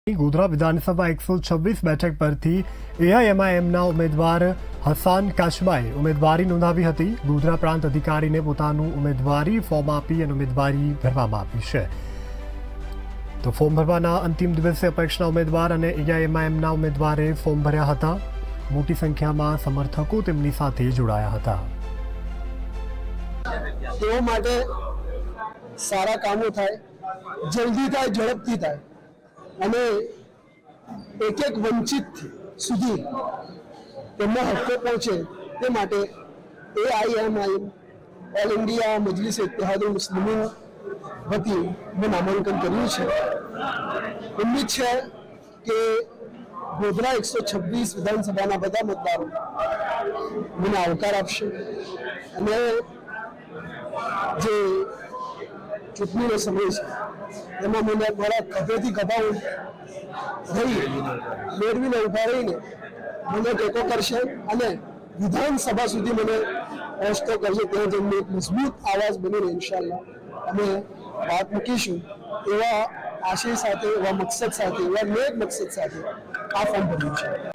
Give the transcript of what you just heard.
गोधरा विधानसभा 126 બેઠક પરથી એઆઈએમઆઈએમના ઉમેદવાર હસાન કાશબાએ ઉમેદવારી નોંધાવી હતી। ગોધરા પ્રાંત અધિકારીને પોતાનું ઉમેદવારી ફોર્મ આપી અને ઉમેદવારી ભરવામાં આવી છે। તો ફોર્મ ભરવાના અંતિમ દિવસે અપક્ષના ઉમેદવાર અને એઆઈએમઆઈએમના ઉમેદવારે ફોર્મ ભર્યા હતા। મોટી સંખ્યામાં સમર્થકો તેમની સાથે જોડાયા હતા। તેઓ માટે સારા કામો થાય, જલ્દી થાય, ઝડપથી થાય અને એક વંચિત સુધી તેમના હક્કો પહોંચે તે માટે AIMIM all India Majlis Ittehadul Muslimeen વતી મેં નામાંકન કર્યું છે। ઉમ્મીદ છે કે ગોધરા 126 વિધાનસભાના બધા મતદારો મને આવકાર આપશે અને જે ચૂંટણીનો સમય છે એમાં મને મારા ખભેથી ખભા રહી મેળવીને ઊભા રહીને મને ટેકો કરશે અને વિધાનસભા સુધી મને પહોંચતો કરશે। ત્યાં જઈને એક મજબૂત આવાજ બનીને ઇન્શાલ્લાહ અમે વાત મૂકીશું એવા આશય સાથે, એવા મકસદ સાથે, એવા નેક મકસદ સાથે આ ફોર્મ ભર્યું છે।